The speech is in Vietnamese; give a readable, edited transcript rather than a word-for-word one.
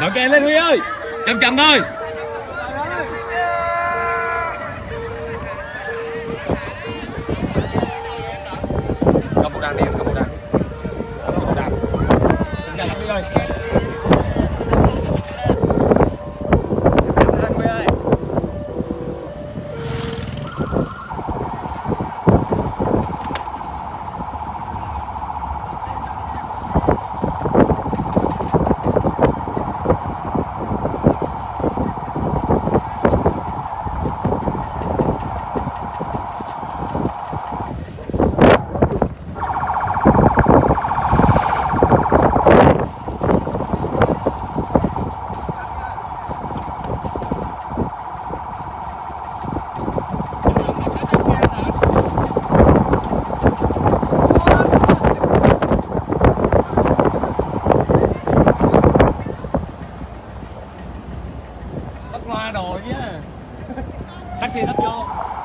Đội kèn lên Huy ơi. Chậm chậm thôi. Cầm một đàn đi, cầm một đàn. Cầm một đàn. Chậm chậm Huy ơi. Tắt loa đồ chứ. Taxi tắt vô.